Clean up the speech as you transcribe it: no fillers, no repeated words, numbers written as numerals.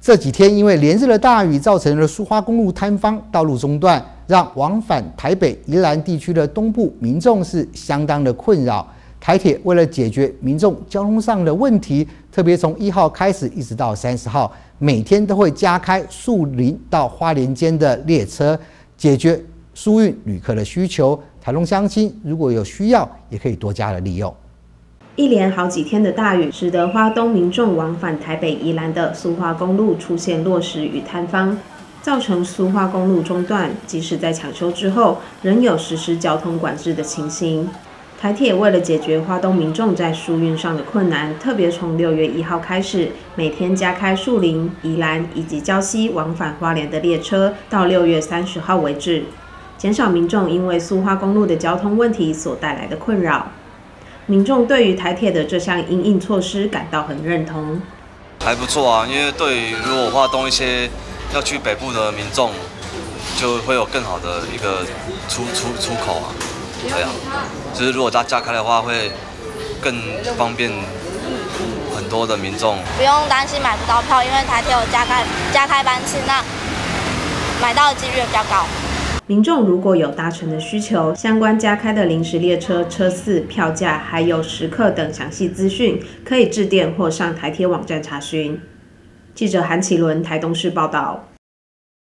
这几天因为连日的大雨，造成了苏花公路坍方，道路中断，让往返台北、宜兰地区的东部民众是相当的困扰。台铁为了解决民众交通上的问题，特别从1号开始一直到30号，每天都会加开树林到花莲间的列车，解决疏运旅客的需求。台东乡亲如果有需要，也可以多加的利用。 一连好几天的大雨，使得花东民众往返台北、宜兰的苏花公路出现落石与坍方，造成苏花公路中断。即使在抢修之后，仍有实施交通管制的情形。台铁为了解决花东民众在疏运上的困难，特别从6月1号开始，每天加开树林、宜兰以及礁溪往返花莲的列车，到6月30号为止，减少民众因为苏花公路的交通问题所带来的困扰。民众对于台铁的这项因应措施感到很认同， 还不错啊，因为对于如果花东一些要去北部的民众，就会有更好的一个出口啊，对啊，就是如果它加开的话，会更方便很多的民众， 不用担心买不到票，因为台铁有加开班次，那买到的几率也比较高。 民众如果有搭乘的需求，相关加开的临时列车车次、票价还有时刻等详细资讯，可以致电或上台铁网站查询。记者韩启伦台东市报道。